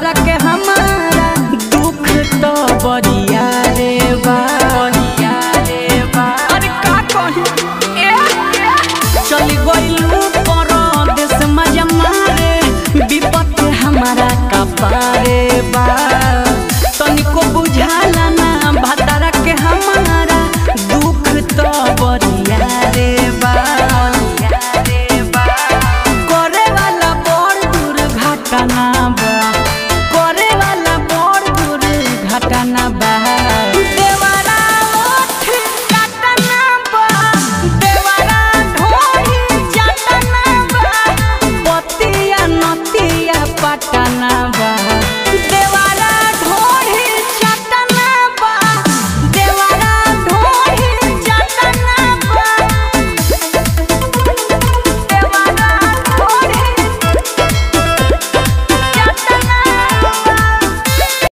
भतारा के हमारा दुख तो बरिया रे बा। अरे का कही चली गइलू परदेस मजा मारे विपत हमारा कपारे बा। तनिको बुझाला ना भतारा के हमारा दुख तो बरिया रे बा। करे वाला बड़ दुर्घटना बा।